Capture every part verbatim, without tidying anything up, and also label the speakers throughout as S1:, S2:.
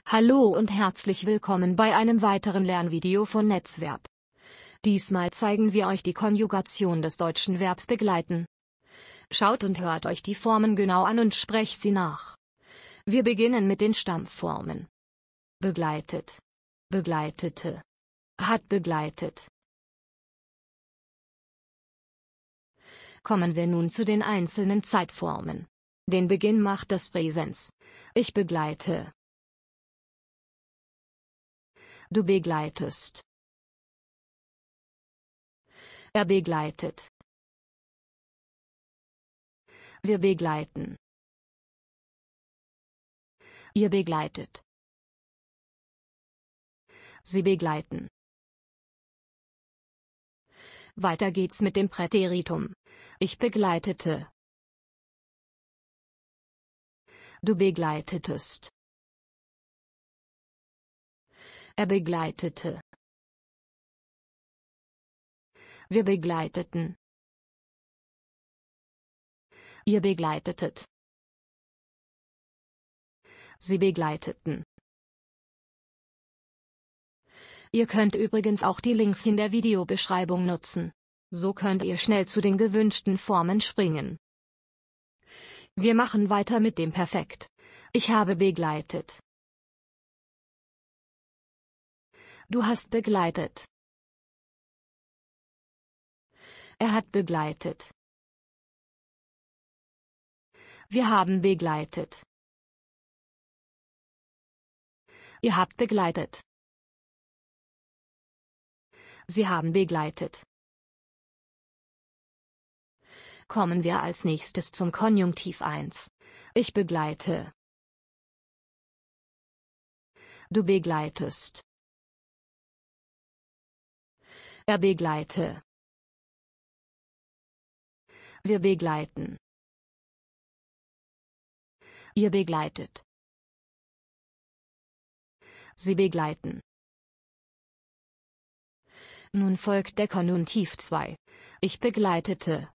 S1: Hallo und herzlich willkommen bei einem weiteren Lernvideo von Netzverb. Diesmal zeigen wir euch die Konjugation des deutschen Verbs begleiten. Schaut und hört euch die Formen genau an und sprecht sie nach. Wir beginnen mit den Stammformen. Begleitet, begleitete, hat begleitet. Kommen wir nun zu den einzelnen Zeitformen. Den Beginn macht das Präsens. Ich begleite. Du begleitest. Er begleitet. Wir begleiten. Ihr begleitet. Sie begleiten. Weiter geht's mit dem Präteritum. Ich begleitete. Du begleitetest. Er begleitete. Wir begleiteten. Ihr begleitetet. Sie begleiteten. Ihr könnt übrigens auch die Links in der Videobeschreibung nutzen. So könnt ihr schnell zu den gewünschten Formen springen. Wir machen weiter mit dem Perfekt. Ich habe begleitet. Du hast begleitet. Er hat begleitet. Wir haben begleitet. Ihr habt begleitet. Sie haben begleitet. Kommen wir als nächstes zum Konjunktiv eins. Ich begleite. Du begleitest. Er begleite. Wir begleiten. Ihr begleitet. Sie begleiten. Nun folgt der Konjunktiv zwei. Ich begleitete.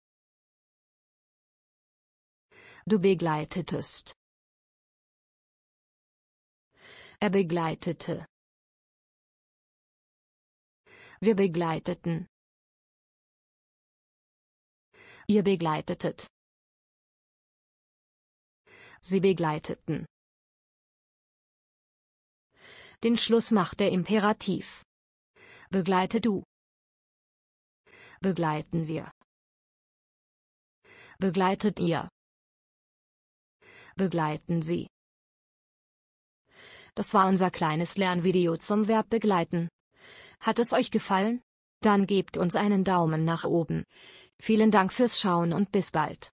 S1: Du begleitetest. Er begleitete. Wir begleiteten. Ihr begleitetet. Sie begleiteten. Den Schluss macht der Imperativ. Begleite du. Begleiten wir. Begleitet ihr. Begleiten Sie. Das war unser kleines Lernvideo zum Verb begleiten. Hat es euch gefallen? Dann gebt uns einen Daumen nach oben. Vielen Dank fürs Schauen und bis bald.